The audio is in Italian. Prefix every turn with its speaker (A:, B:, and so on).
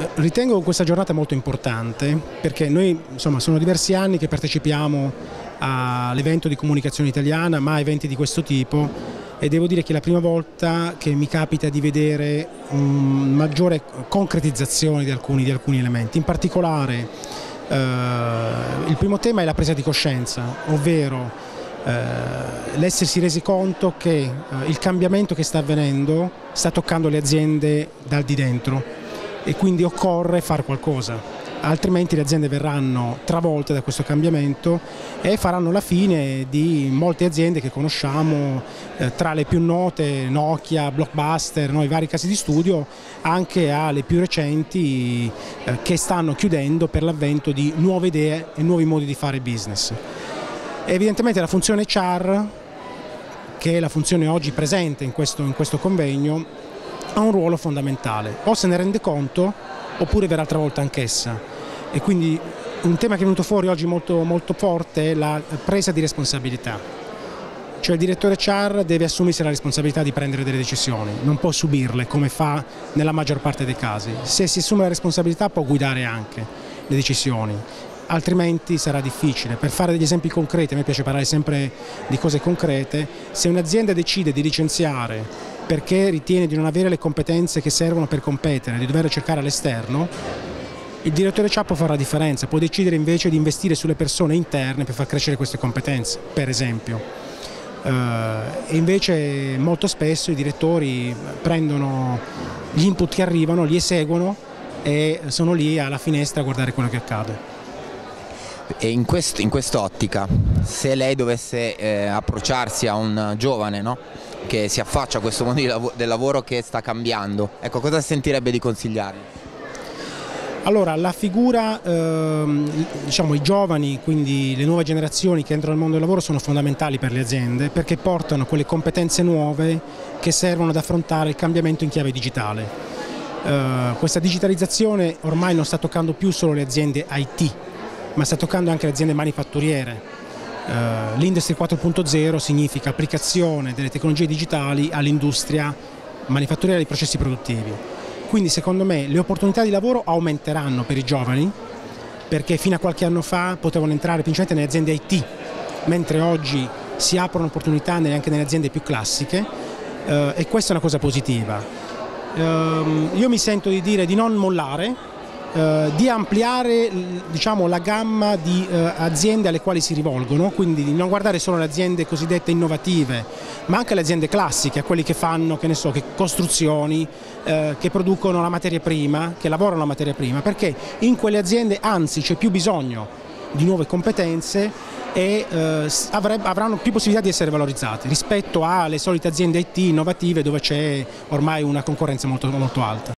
A: Ritengo questa giornata molto importante perché noi, insomma, sono diversi anni che partecipiamo all'evento di comunicazione italiana, ma a eventi di questo tipo, e devo dire che è la prima volta che mi capita di vedere una maggiore concretizzazione di alcuni elementi. In particolare il primo tema è la presa di coscienza, ovvero l'essersi resi conto che il cambiamento che sta avvenendo sta toccando le aziende dal di dentro e quindi occorre fare qualcosa, altrimenti le aziende verranno travolte da questo cambiamento e faranno la fine di molte aziende che conosciamo, tra le più note Nokia, Blockbuster, i vari casi di studio, anche alle più recenti che stanno chiudendo per l'avvento di nuove idee e nuovi modi di fare business. Evidentemente la funzione HR, che è la funzione oggi presente in questo convegno, ha un ruolo fondamentale, o se ne rende conto oppure verrà travolta anch'essa, e quindi un tema che è venuto fuori oggi molto, molto forte è la presa di responsabilità, cioè il direttore HR deve assumersi la responsabilità di prendere delle decisioni, non può subirle come fa nella maggior parte dei casi. Se si assume la responsabilità può guidare anche le decisioni, altrimenti sarà difficile. Per fare degli esempi concreti, a me piace parlare sempre di cose concrete, se un'azienda decide di licenziare perché ritiene di non avere le competenze che servono per competere, di dover cercare all'esterno, il direttore HR può fare la differenza, può decidere invece di investire sulle persone interne per far crescere queste competenze, per esempio. E invece molto spesso i direttori prendono gli input che arrivano, li eseguono e sono lì alla finestra a guardare quello che accade.
B: E in quest'ottica, se lei dovesse approcciarsi a un giovane, no? Che si affaccia a questo mondo del lavoro che sta cambiando, ecco, cosa sentirebbe di consigliargli?
A: Allora, la figura, diciamo i giovani, quindi le nuove generazioni che entrano nel mondo del lavoro sono fondamentali per le aziende perché portano quelle competenze nuove che servono ad affrontare il cambiamento in chiave digitale. Questa digitalizzazione ormai non sta toccando più solo le aziende IT, ma sta toccando anche le aziende manifatturiere. L'Industry 4.0 significa applicazione delle tecnologie digitali all'industria manifatturiera e ai processi produttivi. Quindi secondo me le opportunità di lavoro aumenteranno per i giovani, perché fino a qualche anno fa potevano entrare principalmente nelle aziende IT, mentre oggi si aprono opportunità anche nelle aziende più classiche, e questa è una cosa positiva. Io mi sento di dire di non mollare, di ampliare, diciamo, la gamma di aziende alle quali si rivolgono, quindi di non guardare solo le aziende cosiddette innovative, ma anche le aziende classiche, a quelli che fanno, che ne so, che costruzioni, che producono la materia prima, che lavorano la materia prima, perché in quelle aziende anzi c'è più bisogno di nuove competenze e avranno più possibilità di essere valorizzati rispetto alle solite aziende IT innovative dove c'è ormai una concorrenza molto, molto alta.